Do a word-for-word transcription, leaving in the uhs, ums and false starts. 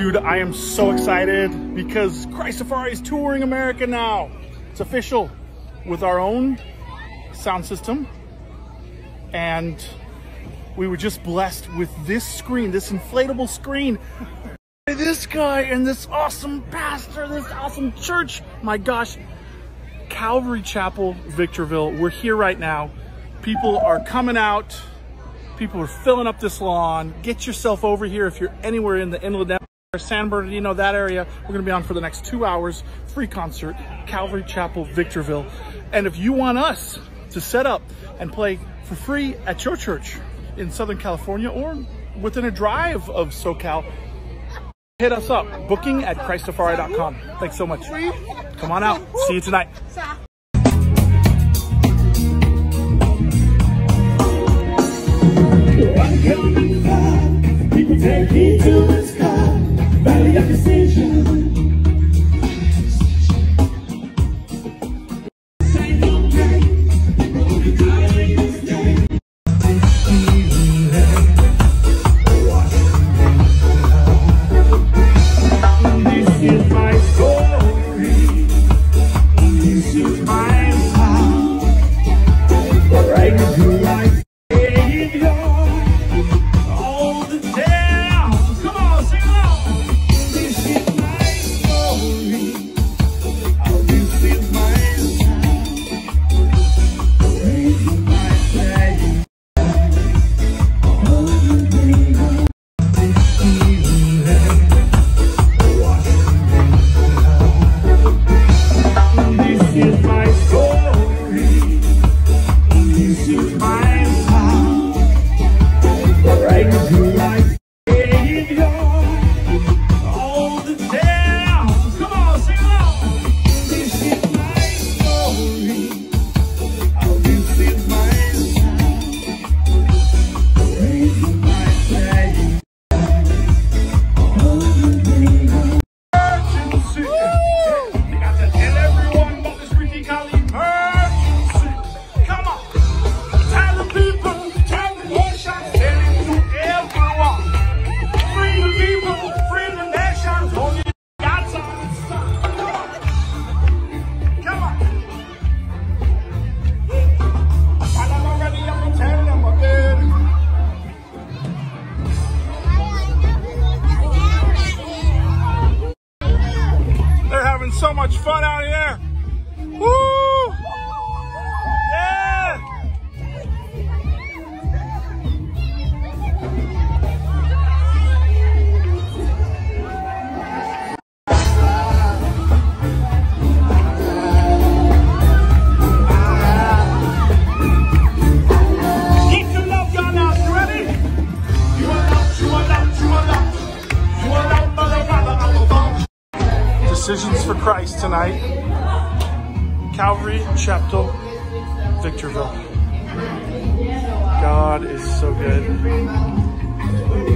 Dude, I am so excited because Christafari is touring America now. It's official, with our own sound system. And we were just blessed with this screen, this inflatable screen. This guy and this awesome pastor, this awesome church. My gosh, Calvary Chapel, Victorville. We're here right now. People are coming out. People are filling up this lawn. Get yourself over here if you're anywhere in the Inland Empire, San Bernardino, that area. We're gonna be on for the next two hours. Free concert, Calvary Chapel, Victorville. And if you want us to set up and play for free at your church in Southern California or within a drive of SoCal, hit us up. Booking at Christafari dot com. Thanks so much. Come on out. See you tonight. People take me to the sky, valley of decision. So much fun out here. Woo! Yeah! Get your love gun out. You ready? You are loved, you are loved, you are loved. You are loved by the Father of the Father. Decisions for Christ tonight. Calvary Chapel, Victorville. God is so good.